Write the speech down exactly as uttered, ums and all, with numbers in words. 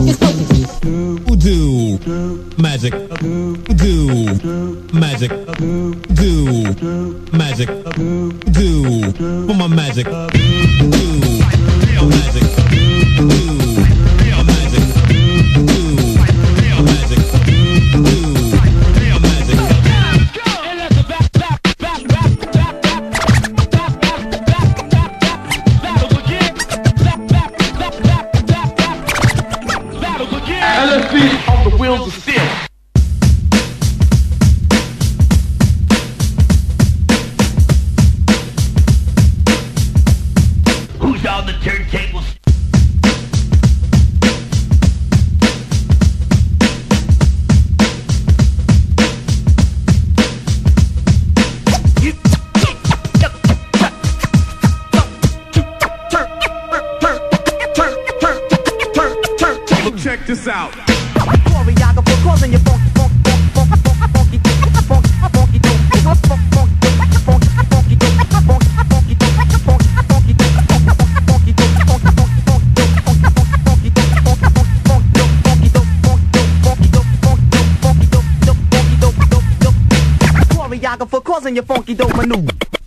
It's voodoo, magic, voodoo, magic, voodoo, magic, voodoo. For my magic, voodoo, magic, voodoo, magic, voodoo, magic, voodoo, magic. L S B on the wheels of steel. Who's on the turntables? Check this out. Choreographer causing your funk, funk, funk, funk, funk, funky, funk, funk, funky, funk, funk, funk, funky, funk, funky, funk, funky, funk, funky, choreographer causing your funky dope maneuver.